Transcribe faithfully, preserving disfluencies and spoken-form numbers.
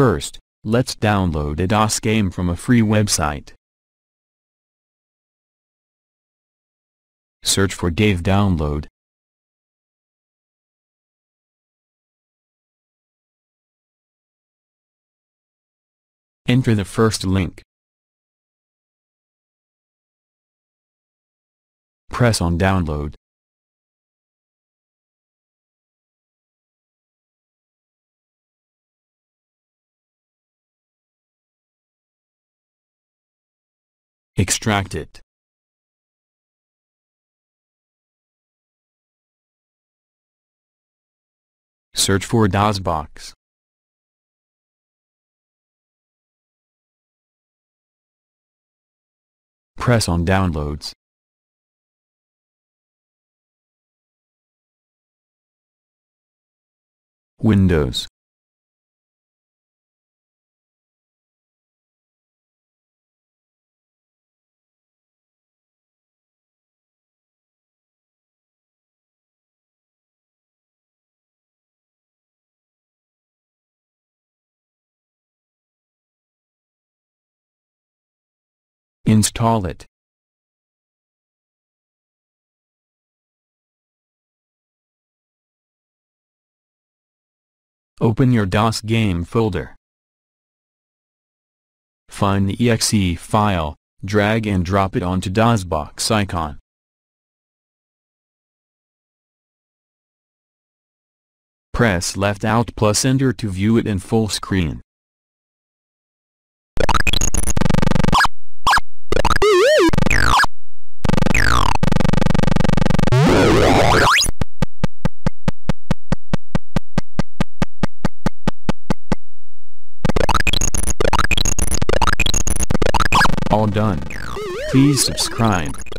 First, let's download a DOS game from a free website. Search for Dave Download. Enter the first link. Press on Download. Extract it. Search for DOSBox. Press on Downloads. Windows. Install it. Open your DOS game folder. Find the E X E file, drag and drop it onto DOSBox icon. Press left Alt plus Enter to view it in full screen. All done. Please subscribe.